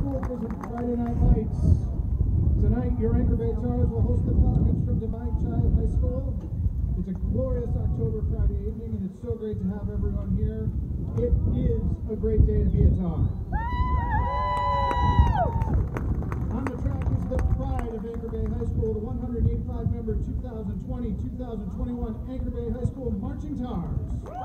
School for some Friday Night Lights. Tonight, your Anchor Bay Tars will host the Falcons from Devine High School. It's a glorious October Friday evening, and it's so great to have everyone here. It is a great day to be a Tar. On the track is the pride of Anchor Bay High School, the 185-member 2020-2021 Anchor Bay High School Marching Tars.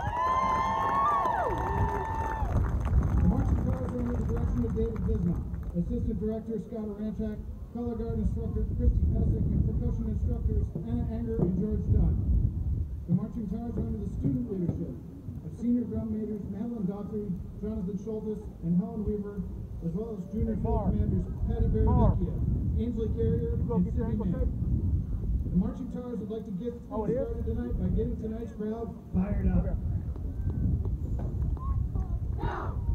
The Marching Tars are under the direction of David Bismarck, Assistant Director Scott Aranchak, Color Guard Instructor Christy Pesic, and Percussion Instructors Anna Anger and George Dunn. The Marching Tars are under the student leadership of Senior Drum Majors Madeline Daughtry, Jonathan Schultes, and Helen Weaver, as well as Junior Field Commanders Patty Baravecchia, Ainsley Carrier, and Sydney May. The Marching Tars would like to get things started tonight by getting tonight's crowd fired up.